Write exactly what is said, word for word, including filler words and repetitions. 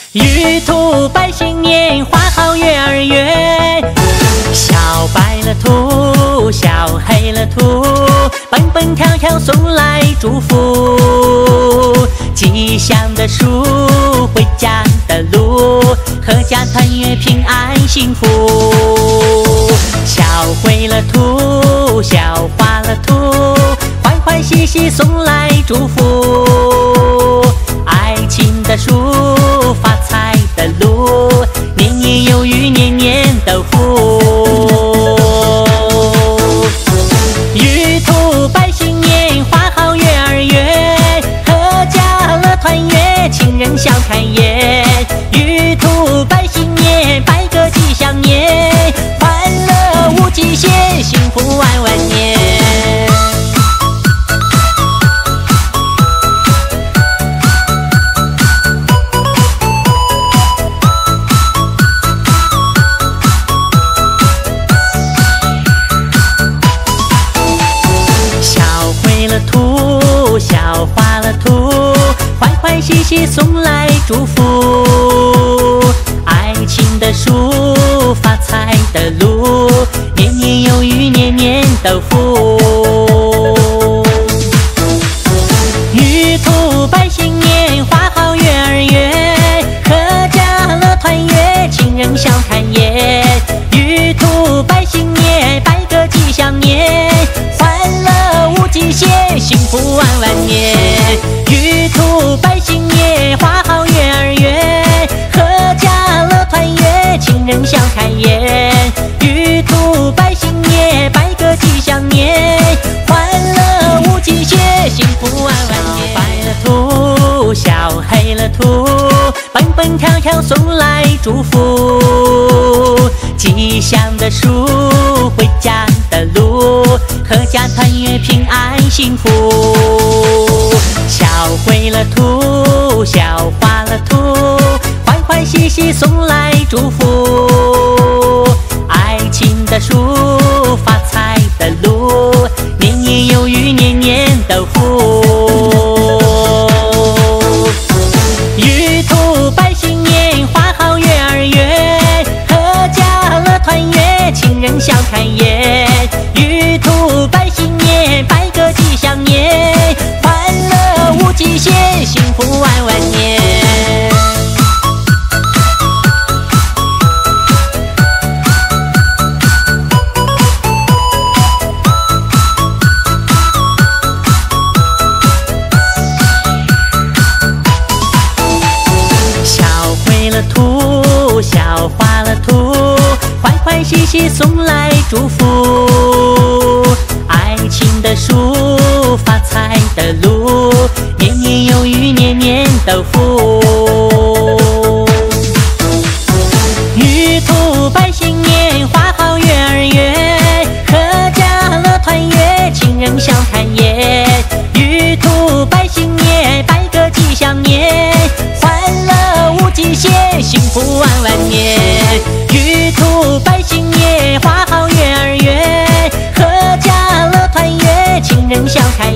玉兔拜新年，花好月儿圆。小白了兔，小黑了兔，蹦蹦跳跳送来祝福。吉祥的树，回家的路，阖家团圆平安幸福。小灰了兔，小花了兔，欢欢喜喜送来祝福。爱情的树，发财的路，年年有余，年年都福。玉兔拜新年，花好月儿圆，阖家乐团圆，亲人笑开颜。玉兔拜新年，拜个吉祥年，欢乐无极限，幸福万万年。兔，小花了兔，欢欢喜喜送来祝福。爱情的树，发财的路，年年有余，年年都福。玉兔拜新年，花好月儿圆，阖家乐团圆，亲人笑开颜。玉兔拜新年，拜个吉祥年，欢乐无极限，幸福万万年。玉兔拜新年，花好月儿圆，阖家乐团圆，亲人笑开颜。玉兔拜新年，拜个吉祥年，欢乐无极限，幸福万万年。小白了兔，小黑了兔，蹦蹦跳跳送来祝福。吉祥的树，回家的路，阖家团圆平安幸福。小灰了兔，小花了兔，欢欢喜喜送来祝福。爱情的树，发财的路，年年有余，年年都福。玉兔拜新年，花好月儿圆，阖家乐团圆，亲人笑开颜。玉兔拜新年，拜个吉祥年，欢乐无极限，幸福万万年。小灰了兔，小花了兔，欢欢喜喜送来祝福。爱情的树，发财的路，年年有余，年年都福。玉兔拜新年，花好月儿圆，阖家乐团圆，亲人笑开颜。玉兔拜新年，拜个吉祥年，欢乐无极限，幸福万万年。玉兔拜新年，花好月儿圆，阖家乐团圆，亲人笑开